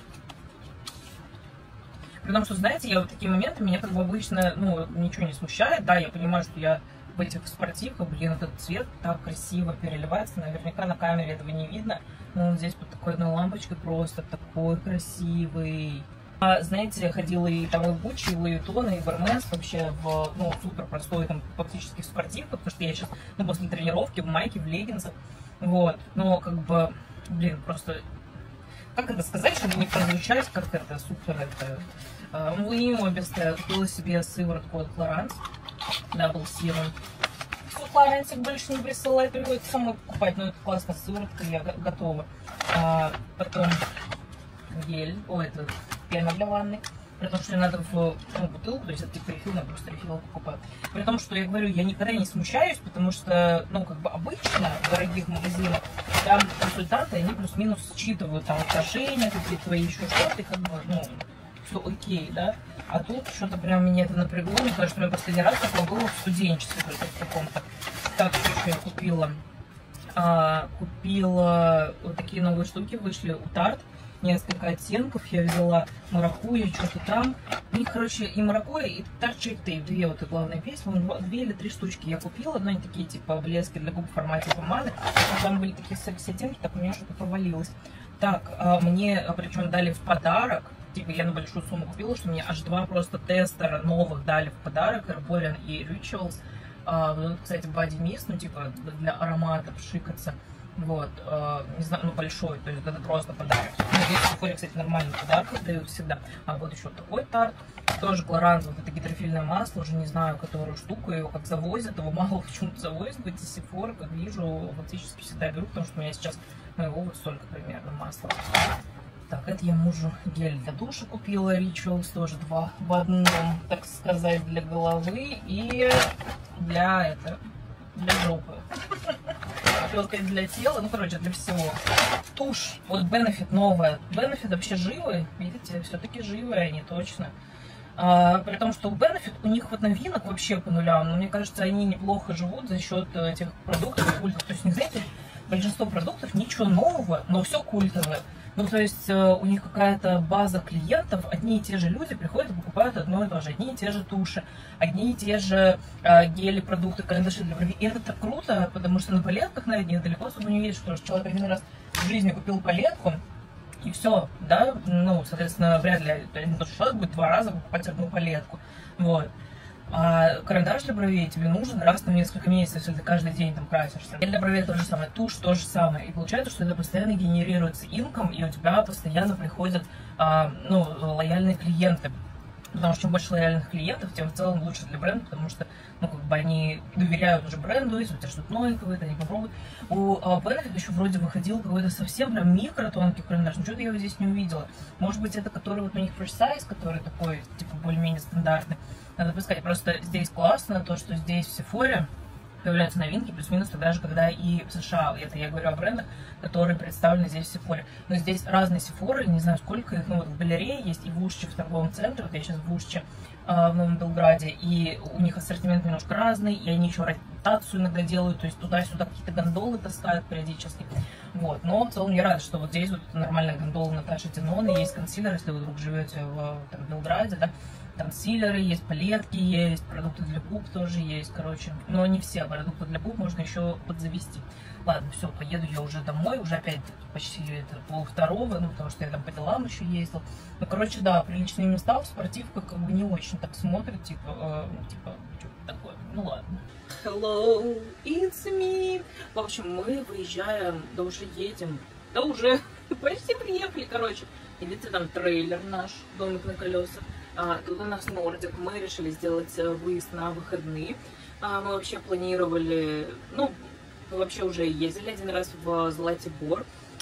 Потому что, знаете, я вот такие моменты, меня как бы обычно, ну, ничего не смущает. Да, я понимаю, что я в этих спортивках, блин, этот цвет так красиво переливается. Наверняка на камере этого не видно. Но он здесь под такой одной лампочкой просто такой красивый. Знаете, я ходила и там и в Гуччи, и в Луи Виттон, и в Hermes вообще в, ну, супер простой, там, фактически в спортивках, потому что я сейчас, ну, после тренировки в майке, в леггинсах, вот, но, как бы, блин, просто, как это сказать, чтобы не прозвучать, как это, супер, это, Луи Мобиста, купила себе сыворотку от Clarins, Double Serum. Clarins больше не присылает, приходится самой покупать, но это классная сыворотка, я готова. Потом гель, это пена для ванны, при том, что мне надо в бутылку, то есть это типа рефил, я просто рефил покупаю. При том, что я говорю, я никогда не смущаюсь, потому что, ну, как бы обычно в дорогих магазинах там консультанты, они плюс-минус считывают там отношения, какие-то твои еще что-то, и как бы, ну, все окей, да. А тут что-то прям меня это напрягло, мне кажется, что я последний раз такое было в студенчестве, только в каком-то. Так, что еще я купила? Купила вот такие новые штуки, вышли у Tarte. Несколько оттенков я взяла, маракуйя, что-то там. У них, короче, и маракуйя, и Tarte Tape, две вот и главные песни, 2 или 3 штучки я купила, но они такие, типа, блески для губ в формате помады, а там были такие секси оттенки, так у меня что-то провалилось. Так, мне, причем, дали в подарок, типа, я на большую сумму купила, что мне аж 2 просто тестера новых дали в подарок, Herborian и Rituals. Вот, кстати, Body Mist, ну, типа, для аромата пшикаться. Вот, не знаю, ну, большой, то есть это просто подарок. Здесь в Sephora, кстати, нормальный подарок дают всегда. А вот еще такой Tarte, тоже Clarins, вот это гидрофильное масло, уже не знаю, которую штуку, его как завозят, его мало почему-то завозят в эти Sephora, как вижу, фактически всегда беру, потому что у меня сейчас моего вот столько примерно масла. Так, это я мужу гель для душа купила, Rituals, тоже 2 в одном, так сказать, для головы и для жопы. Только для тела, ну, короче, для всего. Тушь, вот Benefit новая. Benefit вообще живы, видите, все-таки живые они точно. При том, что у Benefit, у них вот новинок вообще по нулям, но мне кажется, они неплохо живут за счет этих продуктов культовых. То есть, не знаете, большинство продуктов ничего нового, но все культовое. Ну, то есть у них какая-то база клиентов, одни и те же люди приходят и покупают одно и то же, одни и те же туши, одни и те же гели, продукты, карандаши для бровей. И это так круто, потому что на палетках, наверное, далеко особо не видишь, потому что человек один раз в жизни купил палетку, и все, да, ну, соответственно, вряд ли тот человек будет 2 раза покупать одну палетку, вот. А карандаш для бровей тебе нужен раз в несколько месяцев, если ты каждый день там красишься. Гель для бровей то же самое, тушь то же самое. И получается, что это постоянно генерируется инком, и у тебя постоянно приходят, ну, лояльные клиенты. Потому что чем больше лояльных клиентов, тем в целом лучше для бренда, потому что, ну, как бы они доверяют уже бренду, если у тебя что-то новенькое, это они попробуют. У Benefit еще вроде выходил какой-то совсем прям микро-тонкий карандаш, но что-то я его здесь не увидела. Может быть, это который вот у них Fresh Size, который такой, типа, более-менее стандартный. Надо поискать. Просто здесь классно то, что здесь в Sephora появляются новинки, плюс-минус тогда же, когда и в США. Это я говорю о брендах, которые представлены здесь в Sephora. Но здесь разные Sephora, не знаю сколько их, ну вот в галерее есть и в Ушче в торговом центре, вот я сейчас в Ушче в Новом Белграде, и у них ассортимент немножко разный, и они еще ротацию иногда делают, то есть туда-сюда какие-то гондолы таскают периодически. Вот. Но в целом я рада, что вот здесь вот нормальная гондола Наташи Тинон, и есть консилер, если вы вдруг живете в Белграде, да, консилеры, есть палетки, есть продукты для губ тоже есть, короче. Но не все продукты для губ можно еще подзавести. Ладно, все, поеду я уже домой, уже опять почти это 1:30, ну, потому что я там по делам еще ездил. Ну, короче, да, приличные места в спортивках как бы не очень так смотрят, типа, что-то такое. Ну, ладно. Hello, it's me. В общем, мы выезжаем, да уже едем, да уже почти приехали, короче. Видите, там трейлер наш, домик на колесах. Тут у нас Нордик, мы решили сделать выезд на выходные. Мы вообще планировали, ну, мы вообще уже ездили один раз в Златибор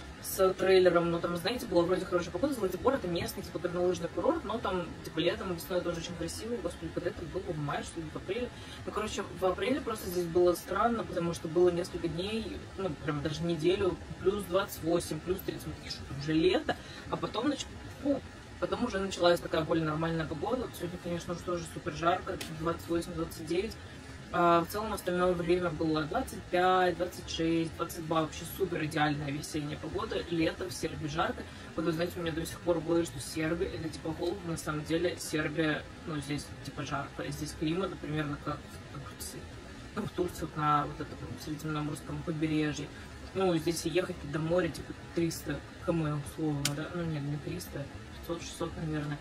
с трейлером, но там, знаете, была вроде хорошая погода. Златибор — это местный, типа, горнолыжный курорт, но там, типа, летом и весной тоже очень красиво. Господи, когда это было, в мае, что ли, в апреле? Ну, короче, в апреле просто здесь было странно, потому что было несколько дней, ну, прям даже неделю, плюс 28, плюс 30, что-то уже лето, а потом, потом уже началась такая более нормальная погода. Вот сегодня, конечно, уже тоже супер жарко, 28-29. В целом остальное время было 25, 26, 22. Вообще супер идеальная весенняя погода. Лето, в Сербии жарко. Вот вы знаете, у меня до сих пор было, что Сербия — это типа холодно. На самом деле Сербия, ну, здесь типа жарко. Здесь климат примерно как в Турции. Ну, в Турции на вот этом Средиземноморском побережье. Ну, здесь ехать до моря типа 300 км условно, да? Ну, нет, не 300, 500-600, наверное,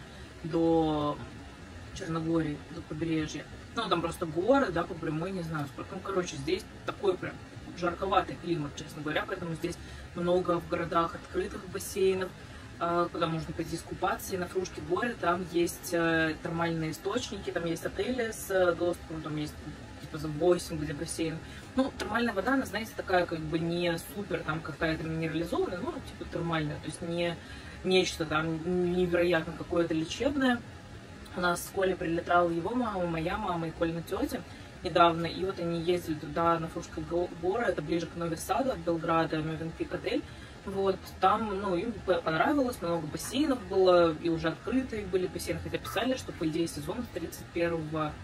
до Черногории, до побережья. Ну, там просто горы, да, по прямой, не знаю, сколько. Ну, короче, здесь такой прям жарковатый климат, честно говоря, поэтому здесь много в городах открытых бассейнов, куда можно пойти искупаться. И на Фрушке горе там есть термальные источники, там есть отели с доступом, там есть типа за 8, где бассейн. Ну, термальная вода, она, знаете, такая как бы не супер там какая-то минерализованная, ну, типа термальная, то есть не нечто там невероятно какое-то лечебное. У нас с Колей прилетала его мама, моя мама и Колина тетя недавно, и вот они ездили туда, на Фрушские горы, это ближе к Нови Саду, от Белграда, Мевенпик отель. Вот, там, ну, им понравилось, много бассейнов было, и уже открытые были бассейны, хотя писали, что, по идее, сезон 31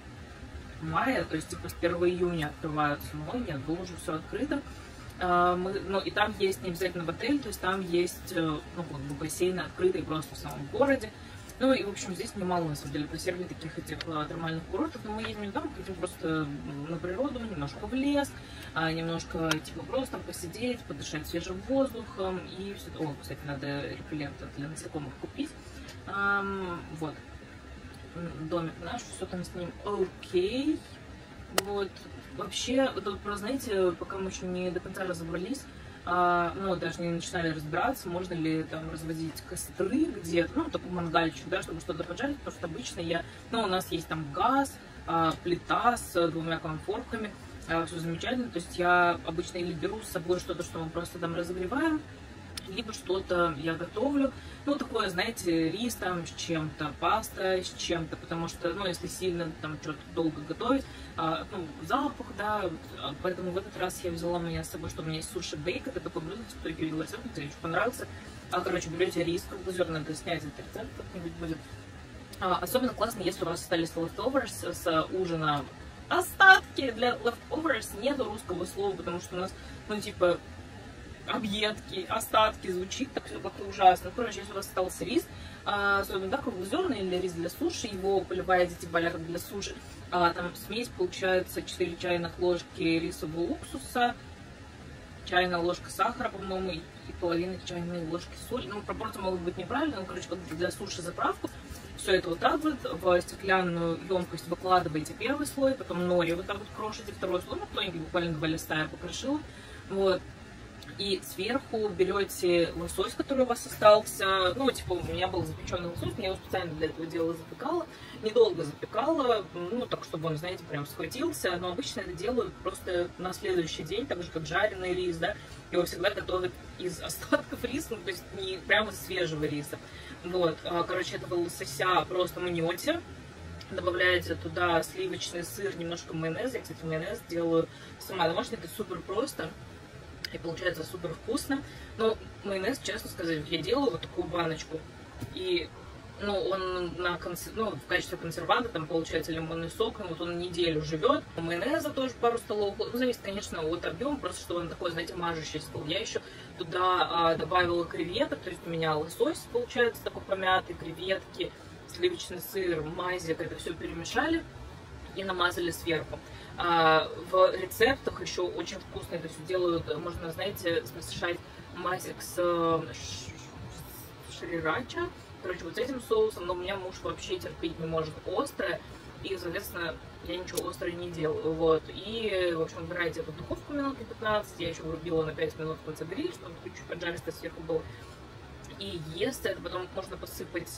мая, то есть, типа, с 1 июня открываются, но нет, было уже все открыто. Ну, и там есть не обязательно в отель, то есть там есть, ну, как бы бассейны открытые просто в самом городе. Ну и, в общем, здесь немало, на самом деле, по Сербии таких этих термальных курортов, но мы едем там, хотим просто на природу, немножко в лес, немножко, типа, просто посидеть, подышать свежим воздухом и все. О, кстати, надо репеллент для насекомых купить. Вот. Домик наш, все там с ним окей. Вот. Вообще, тут, знаете, пока мы еще не до конца разобрались, ну, даже не начинали разбираться, можно ли там разводить костры где-то, ну, такой мангальчик, да, чтобы что-то поджарить, потому что обычно ну, у нас есть там газ, плита с 2 конфорками, все замечательно, то есть я обычно или беру с собой что-то, что мы просто там разогреваем, либо что-то я готовлю, ну, такое, знаете, рис там с чем-то, паста с чем-то, потому что, ну, если сильно там что-то долго готовить, ну, запах, да, поэтому в этот раз я взяла с собой, что у меня есть суши-бейк, это такой блюдо, что я видела рецепт, мне очень понравился. Короче, берете рис круглозерный, надо снять этот рецепт, как-нибудь будет. Особенно классно, если у вас остались leftovers с ужина. Остатки для leftovers нету русского слова, потому что у нас, ну, типа, объедки, остатки, звучит так все как-то ужасно. Короче, если у вас остался рис, особенно, да, круглозерный или рис для суши, его поливаете типа для суши, там смесь получается 4 чайных ложки рисового уксуса, чайная ложка сахара, по-моему, и половина чайной ложки соли. Ну, пропорции могут быть неправильные, но, короче, вот для суши заправку. Все это вот так вот в стеклянную емкость выкладываете первый слой, потом нори вот так вот крошите второй слой, ну, тоненький, буквально 2 листа я покрошила. Вот. И сверху берете лосось, который у вас остался. Ну, типа, у меня был запеченный лосось, я его специально для этого дела запекала. Недолго запекала, ну, так, чтобы он, знаете, прям схватился. Но обычно это делают просто на следующий день, так же, как жареный рис, да. Его всегда готовят из остатков риса, ну, то есть не прямо из свежего риса. Вот, короче, этого лосося просто мнете. Добавляете туда сливочный сыр, немножко майонеза. Я, кстати, майонез делаю сама домашний, это супер просто. И получается супер вкусно. Но майонез, честно сказать, я делаю вот такую баночку. И, ну, он в качестве консерванта, там получается лимонный сок, вот он неделю живет. Майонеза тоже пару столовых. Ну, зависит, конечно, от объема, просто чтобы он такой, знаете, мажущийся был. Я еще туда добавила креветок, то есть у меня лосось получается такой помятый, креветки, сливочный сыр, мазик, это все перемешали и намазали сверху. В рецептах еще очень вкусно это все делают. Можно, знаете, смешать мазик с шрирача. Короче, вот с этим соусом. Но у меня муж вообще терпеть не может острое. И, соответственно, я ничего острое не делаю. Вот. И, в общем, убираете эту духовку минут на 15. Я еще врубила на 5 минут в конце гриль, чтобы чуть-чуть поджаристо сверху было. И ест это. Потом можно посыпать...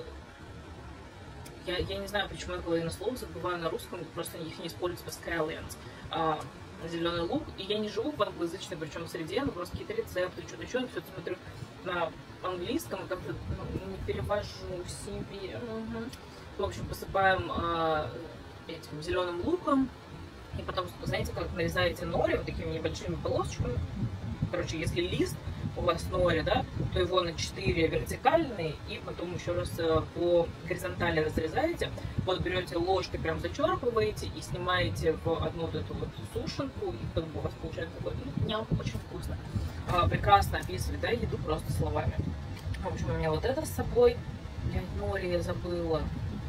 Я не знаю, почему я половину слов забываю на русском, просто их не используют scallions, зеленый лук. И я не живу в англоязычной, причем среде, но просто какие-то рецепты, что-то еще, все это смотрю на английском, и как-то не перевожу себе. В общем, посыпаем этим зеленым луком, и потом, знаете, как нарезаете нори вот такими небольшими полосочками. Короче, если лист у вас нори, да, то его на 4 вертикальные, и потом еще раз по горизонтали разрезаете. Вот берете ложкой, прям зачерпываете и снимаете в одну вот эту вот сушенку, и как бы у вас получается такой, ням, очень вкусно. Прекрасно описывать, да, еду просто словами. В общем, у меня вот это с собой. Нори я забыла.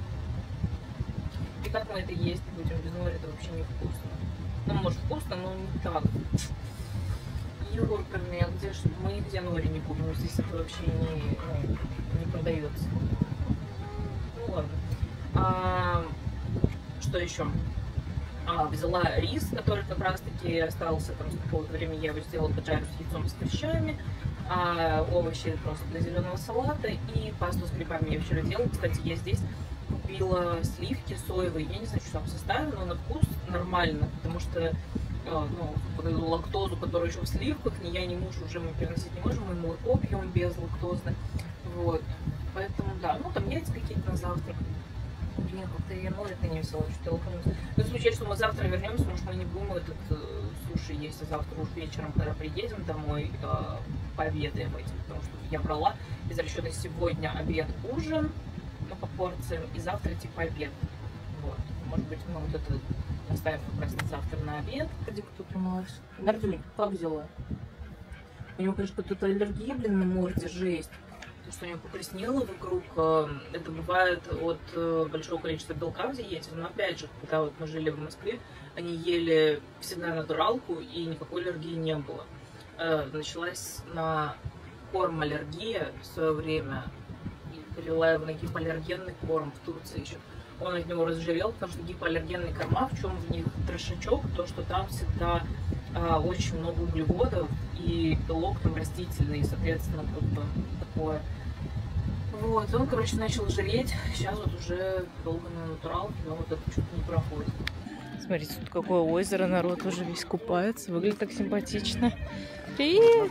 И как мы это есть будем без нори, это вообще не вкусно. Ну, может вкусно, но не так. Ёрками, а где же мы нигде нори не будем, здесь это вообще не продается. Ну ладно. Что еще? Взяла рис, который как раз таки остался там с какого-то времени, я его сделала, поджарю с яйцом с овощами, овощи просто для зеленого салата и пасту с грибами я вчера делала. Кстати, я здесь купила сливки соевые, я не знаю, что там в составе, но на вкус нормально, потому что лактозу, которую еще в сливках, ни я, ни муж уже мы переносить не можем, мы молоко пьем безлактозно. Вот. Поэтому да, ну там яйца какие-то на завтрак. Блин, как-то я это не весело, что телефон. Ну, в случае, что мы завтра вернемся, может, мы не будем этот суши есть, а завтра уж вечером, когда приедем домой, пообедаем этим, потому что я брала из расчета сегодня обед, ужин, ну, по порциям, и завтра типа обед. Вот. Может быть, мы вот это оставим как раз завтра на обед. Где кто трималась? Нардюль, как взяла? У него, конечно, тут аллергия, блин, на морде, жесть. Потому что у него покраснело вокруг. Это бывает от большого количества белка в диете. Но опять же, когда вот мы жили в Москве, они ели всегда натуралку, и никакой аллергии не было. Началась на корм аллергия в свое время. И перевела его на гипоаллергенный корм в Турции еще. Он от него разжирел, потому что гипоаллергенные корма, в чем в них трешачок, то, что там всегда очень много углеводов и белок там растительный, соответственно, как бы такое. Вот, он, короче, начал жреть, сейчас вот уже долго на натуралке, но вот это что-то не проходит. Смотрите, тут какое озеро, народ уже весь купается, выглядит так симпатично. Привет!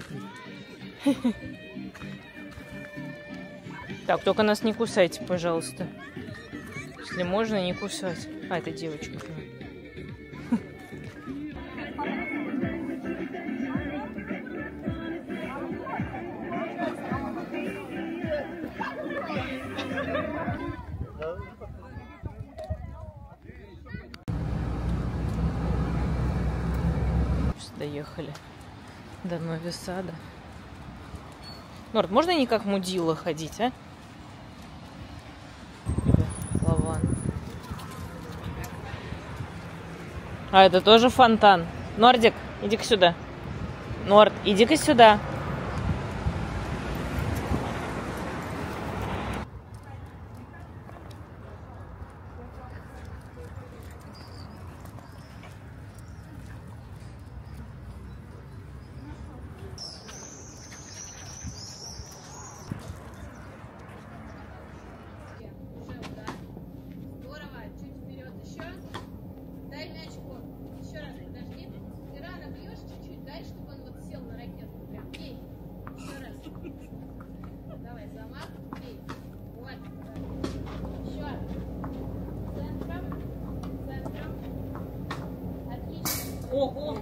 Так, только нас не кусайте, пожалуйста. Если можно, не кусать. А, это девочка. Доехали до Нови Сада. Норд, можно не как мудила ходить, а? Лаван. А это тоже фонтан. Нордик, иди-ка сюда. Норд, иди-ка сюда. Ого!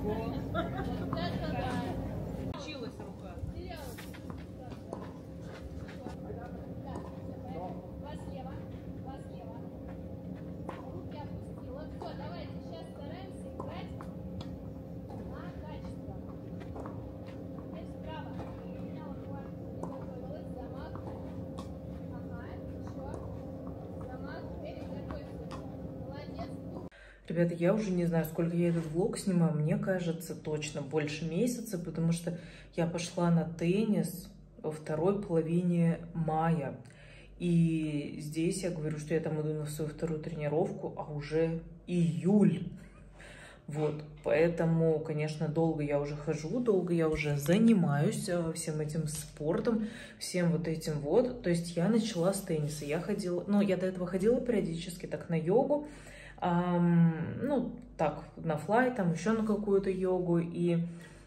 Ребята, я уже не знаю, сколько я этот влог снимаю. Мне кажется, точно больше месяца, потому что я пошла на теннис во второй половине мая. И здесь я говорю, что я там иду на свою вторую тренировку, а уже июль. Вот, поэтому, конечно, долго я уже хожу, долго я уже занимаюсь всем этим спортом, всем вот этим вот. То есть я начала с тенниса. Я ходила, ну, я до этого ходила периодически так на йогу. Ну, так, на флай, там еще на какую-то йогу, и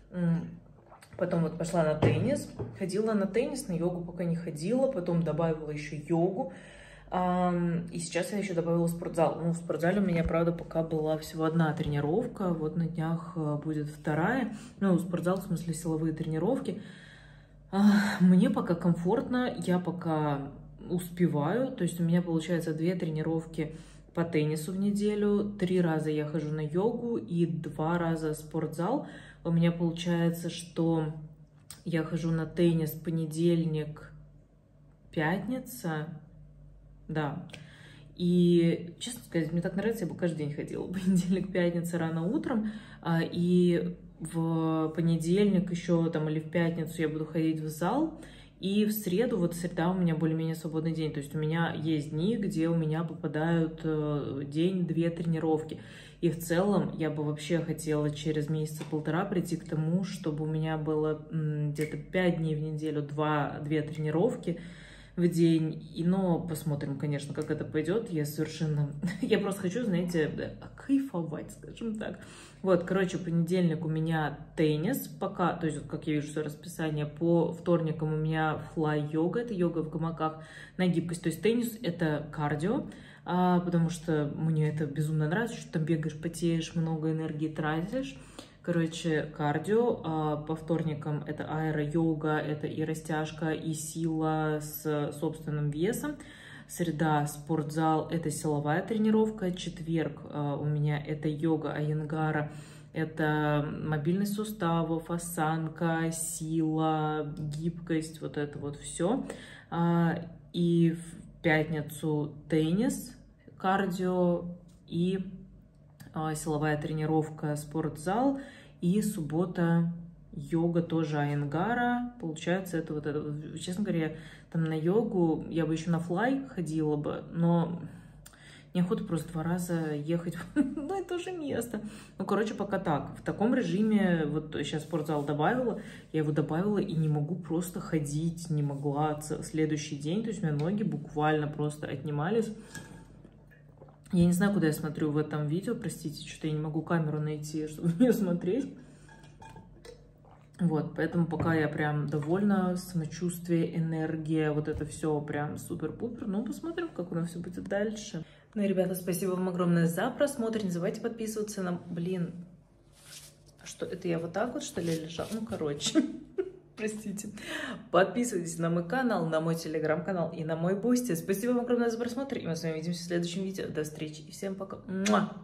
потом вот пошла на теннис, ходила на теннис, на йогу пока не ходила, потом добавила еще йогу, и сейчас я еще добавила спортзал. Ну, в спортзале у меня, правда, пока была всего одна тренировка, вот на днях будет вторая, ну, спортзал, в смысле силовые тренировки. Мне пока комфортно, я пока успеваю, то есть у меня получается 2 тренировки по теннису в неделю, 3 раза я хожу на йогу и 2 раза в спортзал. У меня получается, что я хожу на теннис понедельник, пятница, да. И, честно сказать, мне так нравится, я бы каждый день ходила. Понедельник, пятница рано утром, и в понедельник еще там или в пятницу я буду ходить в зал. И в среду, вот среда у меня более-менее свободный день. То есть у меня есть дни, где у меня попадают день 2 тренировки. И в целом я бы вообще хотела через месяца-полтора прийти к тому, чтобы у меня было где-то 5 дней в неделю, 2 тренировки в день. Но посмотрим, конечно, как это пойдет. Я просто хочу, знаете, кайфовать, скажем так. Вот, короче, понедельник у меня теннис пока, то есть, как я вижу свое расписание, по вторникам у меня флай-йога, это йога в гамаках на гибкость. То есть теннис — это кардио, потому что мне это безумно нравится, что там бегаешь, потеешь, много энергии тратишь. Короче, кардио. По вторникам это аэро-йога, это и растяжка, и сила с собственным весом. Среда — спортзал, это силовая тренировка. Четверг у меня это йога Айенгара, это мобильность суставов, осанка, сила, гибкость, вот это вот все. И в пятницу теннис, кардио и силовая тренировка, спортзал. И суббота йога тоже Айенгара. Получается, это вот это. Честно говоря, там на йогу я бы еще на флай ходила бы, но неохота просто 2 раза ехать в это же место. Ну, короче, пока так. В таком режиме, вот сейчас спортзал добавила, я его добавила и не могу просто ходить, не могла следующий день. То есть у меня ноги буквально просто отнимались. Я не знаю, куда я смотрю в этом видео, простите, что-то я не могу камеру найти, чтобы ее смотреть. Вот, поэтому пока я прям довольна, самочувствие, энергия, вот это все прям супер-пупер. Ну, посмотрим, как у нас все будет дальше. Ну и, ребята, спасибо вам огромное за просмотр. Не забывайте подписываться на... Блин, что, это я вот так вот, что ли, лежала? Ну, короче, простите. Подписывайтесь на мой канал, на мой телеграм-канал и на мой бусти. Спасибо вам огромное за просмотр, и мы с вами увидимся в следующем видео. До встречи и всем пока.